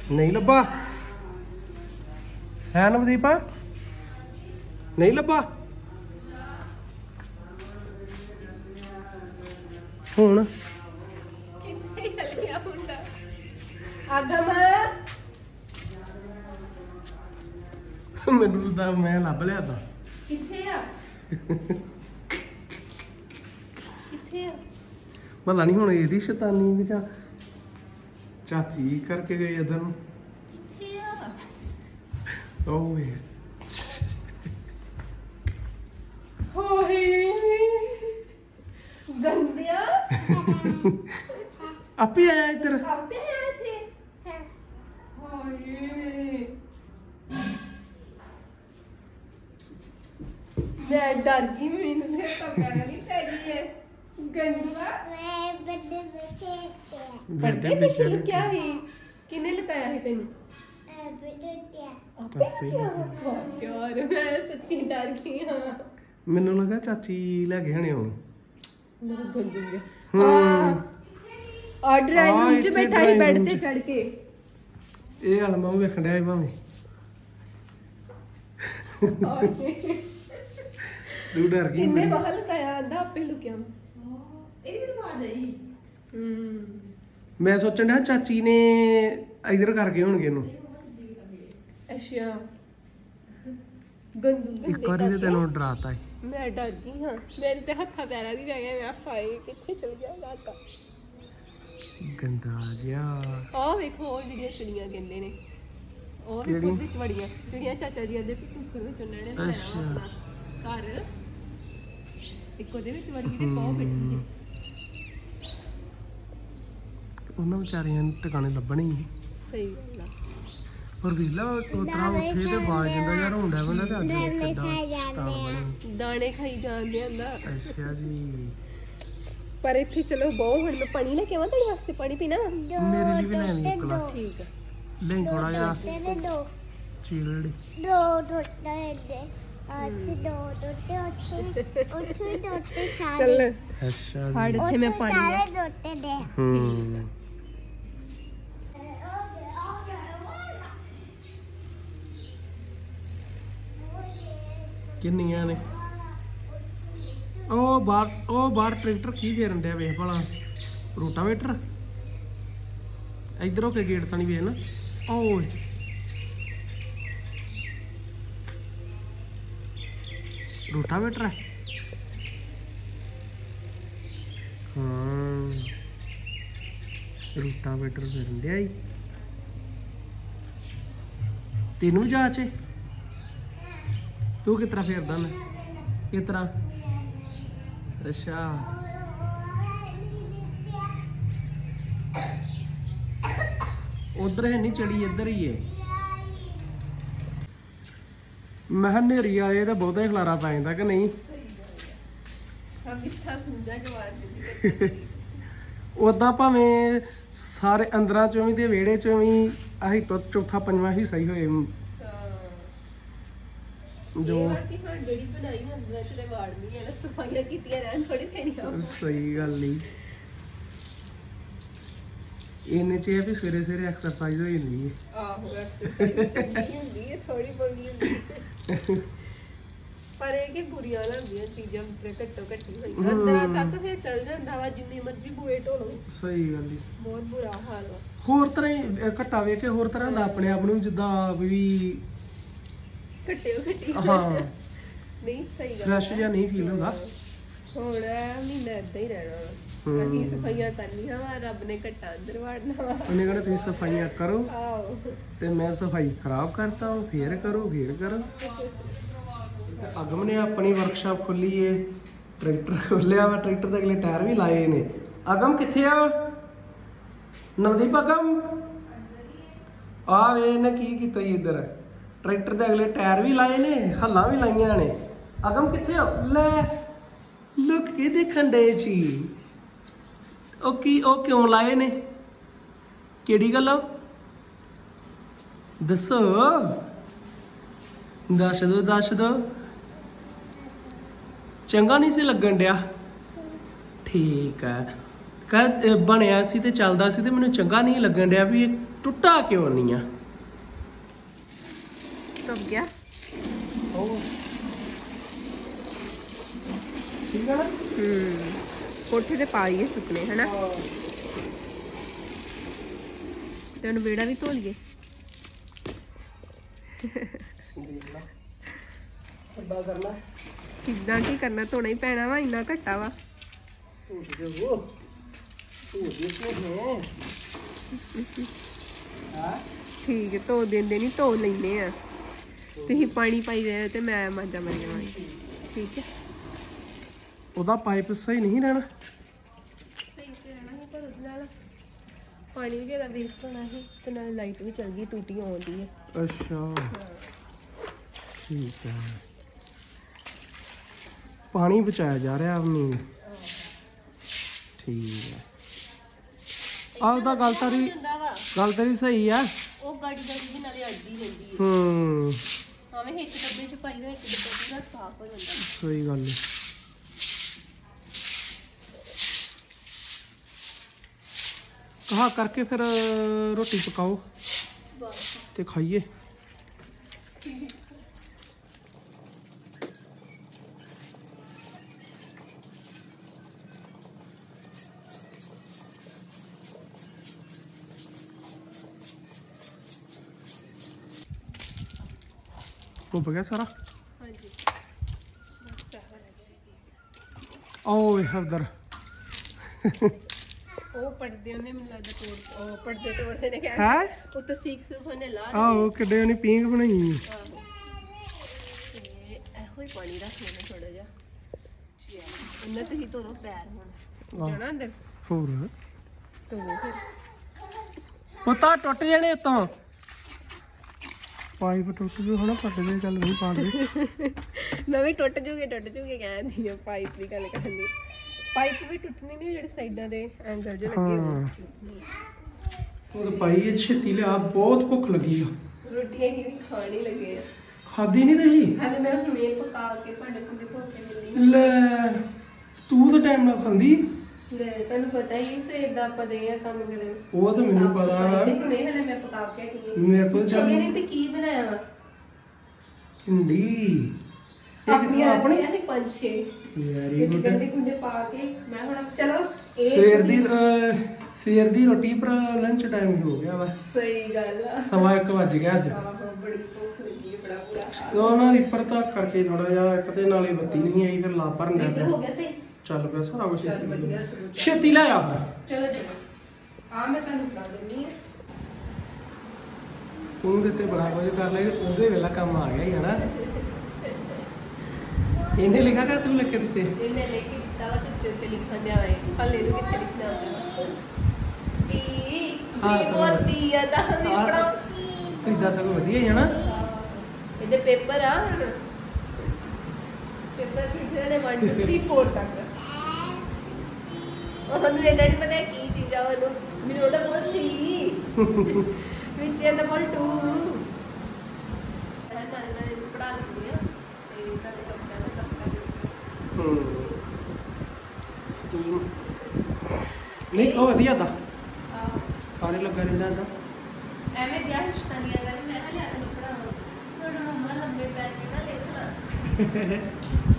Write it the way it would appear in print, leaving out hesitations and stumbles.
नहीं लब्बा है नवदीप नहीं लब्बा हुण मैनू तो मैं लभ लिया था पता नहीं हुण इहदी शैतानी भी चाची करके गई इधर ओए गंदिया आप ही आया इधर मैं डर गई मैंने तो नहीं चाहिए गंदिया बर्थडे स्पेशल क्या है किने लगाया है तेन यार मैं सच्ची डर गई हां मैनू लगा चाची लेके आने हो मेरा गंदिया और ड्राइंग रूम च बैठा ही बेड ते चढ़ के ए हाल मैं वेखण डया भाਵੇਂ तू डर गई इन्ने बाहर लगाया आंदा आपे लुकिया मैं सोचन डया चाची ने इधर करके होणगे ਇਹਨੂੰ अच्छा गंदू ਇੱਕ ਵਾਰੀ ਤੇ ਤੈਨੂੰ ਡਰਾਤਾ ਹੈ मैं डर गई हां मेरे ते हत्था पैरा दी रह गया मैं हाय किथे चल गया लाका गंदा जिया आ देखो ਉਹ ਜਿਹੜੀਆਂ ਚਿੜੀਆਂ ਕਹਿੰਦੇ ਨੇ ਉਹ ਵੀ ਵਿੱਚ ਵੜੀਆਂ ਜਿਹੜੀਆਂ ਚਾਚਾ ਜੀ ਦੇ ਕੁੱਕਰ ਵਿੱਚ ਉਹਨਾਂ ਨੇ ਬਣਾਇਆ ਆਪਣਾ ਘਰ ਇੱਕੋ ਦੇ ਵਿੱਚ ਵੜੀ ਤੇ ਬਹੁਤ ਬੈਠੀ ਜੀ ਉਹਨਾਂ ਵਿਚਾਰਿਆਂ ਨੂੰ ਟਿਕਾਣੇ ਲੱਭਣੇ ਹੀ ਸਹੀ ਗੱਲ ਆ ਪਰ ਵੇਲਾ ਉਤਰਾ ਉੱਥੇ ਤੇ ਆਵਾਜ਼ ਜਾਂਦਾ ਯਾਰ ਹੁੰਦਾ ਬੰਦਾ ਤੇ ਅੱਜ ਕਿੱਦਾਂ ਸਤਾਰ ਬਣੀ ਦਾਣੇ ਖਾਈ ਜਾਂਦੇ ਆਂਦਾ ਅੱਛਾ ਜੀ ਪਰ ਇੱਥੇ ਚਲੋ ਬਹੁਤ ਹੁਣ ਮੈਂ ਪਾਣੀ ਲੈ ਕੇ ਆਵਾਂ ਤੁਹਾਡੇ ਵਾਸਤੇ ਪਾਣੀ ਪੀਣਾ ਮੇਰੇ ਲਈ ਵੀ ਲੈਣੀ ਇੱਕ ਗਲਾਸ ਠੀਕ ਆ ਲੈ ਥੋੜਾ ਜਿਹਾ ਚੀਲੜੀ दो टोटे दे आज दो टोटे उठे टोटे सारे ਚੱਲ ਅੱਛਾ ਫੜ ਇੱਥੇ ਮੈਂ ਪਾਣੀ सारे टोटे दे ਹੂੰ ਕਿੰਨੀਆਂ ਨੇ ਉਹ ਬਾਹਰ ਟਰੈਕਟਰ ਕੀ ਫੇਰਨ ਡਿਆ ਵੇਖ ਭਲਾ ਰੋਟਾਵੇਟਰ ਇਧਰੋਂ ਕੇ ਗੇਟ ਤਾਂ ਨਹੀਂ ਵੇਖ ਨਾ ਓਏ ਰੋਟਾਵੇਟਰ ਹੈ ਹਾਂ ਰੋਟਾਵੇਟਰ ਫੇਰਨ ਡਿਆ ਈ ਤੈਨੂੰ ਵੀ ਜਾਚ ਏ ਤੂੰ ਕਿਸ ਤਰ੍ਹਾਂ ਫੇਰਦਾ ਨਾ ਕਿਸ ਤਰ੍ਹਾਂ ਅੱਛਾ ਉਧਰ ਹੈ ਨਹੀਂ ਚੜੀ ਇੱਧਰ ਹੀ ਏ ਮੈਂ ਕਿਹਾ ਹਨੇਰੀ ਆਏ ਤਾਂ ਬਹੁਤਾ ਹੀ ਖਲਾਰਾ ਪੈ ਜਾਂਦਾ ਕਿ ਨਹੀਂ ਉਦਾਂ ਭਾਵੇਂ ਸਾਰੇ ਅੰਦਰਾਂ ਚੋਂ ਵੀ ਤੇ ਵਿਹੜੇ ਚੋਂ ਵੀ ਆਹੀ ਤੋਂ ਚੌਥਾ ਪੰਜਵਾਂ ਹਿੱਸਾ ਹੀ ਹੋਏ ਜੋ ਜਿਹੜੀ ਬਣਾਈ ਅੰਦਰ ਚ ਵਾੜਨੀ ਹੈ ਨਾ ਸਫਾਈਆਂ ਕੀਤੀਆਂ ਰਹਿਣ ਥੋੜੀ ਦੇਣੀਆਂ ਸਹੀ ਗੱਲ ਹੀ ਇਹਨੇ ਚ ਇਹ ਵੀ ਸਵੇਰੇ ਸਵੇਰੇ ਐਕਸਰਸਾਈਜ਼ ਹੋ ਜਾਂਦੀ ਹੈ ਆਹੋ ਐਕਸਰਸਾਈਜ਼ ਚੰਗੀ ਹੁੰਦੀ ਹੈ ਥੋੜੀ ਬੋਲੀ ਹੁੰਦੀ ਹੈ ਪਰ ਇਹ ਕਿ ਬੁਰੀਆਂ ਲੱਗਦੀਆਂ ਚੀਜ਼ਾਂ ਤੇ ਘੱਟੋ ਘੱਟੀ ਹੋਈਆਂ ਅੰਦਰਾਂ ਤੱਕ ਫਿਰ ਚੱਲ ਜਾਂਦਾ ਵਾ ਜਿੰਨੀ ਮਰਜ਼ੀ ਬੂਏ ਢੋਲੋ ਸਹੀ ਗੱਲ ਹੀ ਬਹੁਤ ਬੁਰਾ ਹਾਲ ਵਾ ਹੋਰ ਤਰ੍ਹਾਂ ਹੀ ਘੱਟਾ ਵੇਖ ਕੇ ਹੋਰ ਤਰ੍ਹਾਂ ਦਾ ਆਪਣੇ ਆਪ ਨੂੰ ਜਿੱਦਾਂ ਵੀ ਘੱਟੇ ਘੱਟੀ ਹਾਂ ਨਹੀਂ ਸਹੀ ਗੱਲ ਫਰੈਸ਼ ਜਿਹਾ ਨਹੀਂ ਫੀਲ ਹੁੰਦਾ ਹੁਣ ਮਹੀਨਾ ਏਦਾਂ ਹੀ ਰਹਿਣਾ ਅਸੀਂ ਸਫਾਈਆਂ ਕਰਨੀਆਂ ਵਾ ਰੱਬ ਨੇ ਘੱਟਾ ਅੰਦਰ ਵਾੜਨਾ ਵਾ ਉਹਨੇ ਕਹਿੰਦਾ ਤੁਸੀਂ ਸਫਾਈਆਂ ਕਰੋ ਆਹੋ ਤੇ ਮੈਂ ਸਫਾਈ ਖਰਾਬ ਕਰਤਾ ਹੂੰ ਫੇਰ ਕਰੋ ਅਗਮ ਨੇ ਆਪਣੀ ਵਰਕਸ਼ਾਪ ਖੋਲੀ ਏ ਟਰੈਕਟਰ ਖੋਲਿਆ ਵਾ ਟਰੈਕਟਰ ਦੇ ਅਗਲੇ ਟਾਇਰ ਵੀ ਲਾਏ ਨੇ ਅਗਮ ਕਿੱਥੇ ਆ ਨਵਦੀਪ ਅਗਮ ਆ ਵੇ ਇਹਨੇ ਕੀ ਕੀਤਾ ਜੀ ਇੱਧਰ ਟਰੈਕਟਰ ਦੇ ਅਗਲੇ ਟਾਇਰ ਵੀ ਲਾਏ ਨੇ ਹੱਲਾਂ ਵੀ ਲਾਈਆਂ ਨੇ ਅਗਮ ਕਿੱਥੇ ਆ ਲੈ ਲੁੱਕ ਕੇ ਦੇਖਣ ਦੇ ਸੀ ਉਹ ਕਿਉਂ ਲਾਏ ਨੇ ਕਿਹੜੀ ਗੱਲ ਆ ਦੱਸੋ ਦੱਸ ਦੋ ਚੰਗਾ ਨਹੀਂ ਸੀ ਲੱਗਣ ਡਿਆ ਠੀਕ ਹੈ ਕਹ ਬਣਿਆ ਸੀ ਤੇ ਚੱਲਦਾ ਸੀ ਤੇ ਮੈਨੂੰ ਚੰਗਾ ਨਹੀਂ ਲੱਗਣ ਡਿਆ ਵੀ ਟੁੱਟਾ ਕਿਉਂ ਨਹੀਂ ਆ? ਟੁੱਟ ਗਿਆ। ਉਹ ਠੀਕ ਆ ਨਾ? ਕੋਠੇ ਤੇ ਪਾ ਲਈਏ ਸੁੱਕਣੇ ਹਨਾ। ਤੇ ਹੁਣ ਵਿਹੜਾ ਵੀ ਧੋ ਲਈਏ। ਦੇਖ ਲਾ ਕਿੱਦਾਂ ਕਰਨਾ। ਕਿੱਦਾਂ ਕੀ ਕਰਨਾ, ਧੋਣਾ ਹੀ ਪੈਣਾ ਵਾ, ਇੰਨਾ ਘੱਟਾ ਵਾ। ਝੂਠ ਜੋ ਠੀਕ ਹੈ, ਧੋ ਦਿੰਦੇ ਨਹੀਂ, ਧੋ ਲੈਂਦੇ ਆ। ਤੁਸੀਂ ਪਾਣੀ ਪਾਈ ਜਾਏ ਤੇ ਮੈਂ ਮਾਂਜਾ ਮਾਰੀ ਜਾਵਾਂਗੀ। ਠੀਕ ਹੈ। ਉਹਦਾ ਪਾਈਪ ਸਹੀ ਨਹੀਂ ਰਹਿਣਾ। ਸਹੀ ਤੇ ਰਹਿਣਾ ਸੀ, ਪਰ ਉਹਦੇ ਨਾਲ ਪਾਣੀ ਵੀ ਜ਼ਿਆਦਾ ਵੇਸਟ ਹੋਣਾ ਸੀ ਤੇ ਨਾਲ ਲਾਈਟ ਵੀ ਚੱਲ ਗਈ, ਟੂਟੀ ਆਉਂਦੀ ਹੈ। ਅੱਛਾ ਠੀਕ ਹੈ। ਪਾਣੀ ਬਚਾਇਆ ਜਾ ਰਿਹਾ ਆਪਣੀ। ਠੀਕ ਹੈ। ਆਹ ਤਾਂ ਗੱਲ ਤੇਰੀ ਸਹੀ ਆ। ਉਹ ਗਾੜੀ ਦੇ ਨਾਲੇ ਅੜਦੀ ਰਹਿੰਦੀ ਹੈ। ਭਾਵੇਂ ਇੱਕ ਡੱਬੇ 'ਚ ਪਾਈ ਨਾ, ਇੱਕ ਡੱਬਾ ਪੂਰਾ ਸਾਫ਼ ਹੋ ਜਾਂਦਾ। ਸਹੀ ਗੱਲ ਹੈ। ਕਹਾ ਕਰਕੇ ਫਿਰ ਰੋਟੀ ਪਕਾਓ ਤੇ ਖਾਈਏ। ਧੁੱਪ ਗਿਆ ਸਾਰਾ। ਹਾਂਜੀ ਆਓ ਉਧਰ ਉਹ ਪੜਦੇ ਉਹਨੇ ਮੈਨੂੰ ਲੱਗਦਾ ਤੋੜ, ਉਹ ਪੜਦੇ ਤੋੜਦੇ ਨੇ ਕਿਹਾ ਹੈ। ਉਹ ਤਾਂ ਸੀਖ ਉਹਨੇ ਲਾ ਆਹੋ ਕਿੱਡੇ ਉਹਨੇ ਪੀਂਘ ਬਣਾਈ। ਆਹੋ ਤੇ ਇਹੋ ਹੀ ਪਾਣੀ ਰੱਖ ਲੈਣਾ ਥੋੜਾ ਜਿਹਾ। ਇਹਨਾਂ ਤੁਸੀਂ ਧੋਰੋ ਪੈਰ ਹੁਣ ਜਾਣਾ ਅੰਦਰ ਹੋਰ ਧੋਵੋ ਫਿਰ। ਪੁੱਤਾ ਟੁੱਟ ਜਾਣੇ ਉਤੋਂ ਪਾਈਪ ਟੁੱਟ ਜੂ ਹਨਾ। ਪੱਟ ਦੇ ਚੱਲ ਨਹੀਂ ਪਾਉਂਦੇ। ਮੈਂ ਵੀ ਟੁੱਟ ਜੂਗੇ ਕਹਿੰਦੀ ਆ। ਪਾਈਪ ਦੀ ਗੱਲ ਕਰਨ ਦੀ, ਪਾਈਪ ਵੀ ਟੁੱਟਣੀ ਨਹੀਂ, ਜਿਹੜੇ ਸਾਈਡਾਂ ਦੇ ਐਂਗਲ ਜਿਹੇ ਲੱਗੇ ਹੋਏ। ਉਹ ਤਾਂ ਪਾਈ ਛੇਤੀ ਲਿਆ, ਬਹੁਤ ਭੁੱਖ ਲੱਗੀ ਆ। ਰੋਟੀਆਂ ਹੀ ਖਾਣ ਹੀ ਲੱਗੇ ਆ। ਖਾਦੀ ਨਹੀਂ ਤੁਸੀਂ? ਹਾਲੇ ਮੈਂ ਹੁਣੇ ਪਕਾ ਕੇ ਭਾਂਡੇ ਭੁੰਡੇ ਧੋ ਕੇ ਮਿਲਣੀ। ਲੈ ਤੂੰ ਤਾਂ ਟਾਈਮ ਨਾਲ ਖਾਂਦੀ। ਲੈ ਤੁਹਾਨੂੰ ਪਤਾ ਹੀ ਸਵੇਰ ਦਾ ਆਪਾਂ ਦੇ ਆ ਕੰਮ ਕਰੇ। ਉਹ ਤਾਂ ਮੈਨੂੰ ਪਤਾ। ਤੇ ਹੁਣੇ ਹਲੇ ਮੈਂ ਪਕਾ ਕੇ ਹਟੀ। ਮੇਰੇ ਕੋਲ ਚੱਲ ਇਹਨੇ ਵੀ ਕੀ ਬਣਾਇਆ ਵਾ? ਹਿੰਦੀ ਆਪਣੀਆਂ ਆਪਣੀਆਂ ਹੀ 5-6 ਵੈਰੀ ਵਿੱਚ ਗੁੱਡ। ਗੰਡੇ ਗੁੰਡੇ ਪਾ ਕੇ ਮੈਂ ਹੁਣ ਚਲੋ ਸਵੇਰ ਦੀ ਰੋਟੀ ਪਰ ਲੰਚ ਟਾਈਮ ਹੋ ਗਿਆ ਵਾ। ਸਹੀ ਗੱਲ ਆ। 1:15 ਵੱਜ ਗਿਆ ਅੱਜ। ਆਹੋ ਬੜੀ ਭੁੱਖ ਲੱਗੀ ਹੈ, ਬੜਾ ਬੁਰਾ ਉਹ ਨਾ ਰੀਪਰ ਤਾਂ ਕਰਕੇ ਥੋੜਾ ਜਿਹਾ ਇੱਕ ਤੇ ਨਾਲੇ ਬੱਤੀ ਨਹੀਂ ਆਈ, ਫਿਰ ਲਾ ਭਰਨ ਲੱਗ ਹੋ ਪਿਆ। ਗਿਆ ਸਹੀ। ਚੱਲ ਪਿਆ ਸਾਰਾ ਕੁਝ। ਚੱਲ ਵਧੀਆ ਸਗੋਂ। ਛੇਤੀ ਲੈ ਆ ਫਿਰ। ਚਲੋ ਆ ਮੈਂ ਤੁਹਾਨੂੰ ਬਣਾ ਦਿੰਦੀ ਆ। ਤੂੰ ਤੇ ਬੜਾ ਕੁਝ ਕਰ ਲਿਆ, ਉਹਦੇ ਵੇਲਾ ਕੰਮ ਆ ਗਿਆ ਹੀ ਹਨਾ। ਇਹਨੇ ਲਿਖਾ ਕਿ ਤੂੰ ਲਿਖ ਕੇ ਦਿੱਤੇ? ਇਹ ਮੈਂ ਲੈ ਕੇ ਦਿੱਤਾ ਵਾ ਤੇ ਉੱਤੇ ਲਿਖਣ ਦਿਆ ਵਾ। ਹਲੇ ਨੂੰ ਕਿੱਥੇ ਲਿਖਣਾ ਹੁੰਦਾ ਹਾਂ, ਵੀ ਹੋਰ ਵੀ ਆ ਤਾਂ ਵੀ ਪੜਾਓ। ਇਦਾਂ ਸਗੋਂ ਵਧੀਆ ਹੀ ਹਨਾ। ਇਹਦੇ ਪੇਪਰ ਆ। ਪੇਪਰ ਲਿਖਣੇ ਨੇ 1 2 3 4 ਤੱਕ। ਉਹਨੂੰ ਇਹਨਾਂ ਨਹੀਂ ਪਤਾ ਕੀ ਚੀਜ਼ ਆ। ਉਹਨੂੰ ਮੈਨੂੰ ਉਹਦਾ ਬੋਲ ਸੀ ਵਿੱਚ ਇਹਦਾ ਬੋਲ 2 ਮੈਂ ਤਾਂ ਇਹਨੂੰ ਪੜਾ ਦਿੰਦੀ ਆ ਤੇ ਤੁਹਾਡੇ ਕੱਪੜਿਆਂ ਦਾ ਕੰਮ ਕਰ ਸਕੀਮ ਨਹੀਂ ਉਹ ਵਧੀਆ ਦਾ ਆ। ਸਾਰੇ ਲੱਗਾ ਰਹਿੰਦਾ ਦਾ। ਐਵੇਂ ਦਿਆ ਹਿਸ਼ਤਾਂ ਦੀਆਂ ਗੱਲ ਮੈਂ ਹਲਿਆ ਤੈਨੂੰ ਪੜਾਵਾਂ। ਤੁਹਾਡਾ ਮੰਮਾ ਲੰਬੇ ਪੈਰ ਕੇ ਨਾ ਲਿਖ ਲਾ।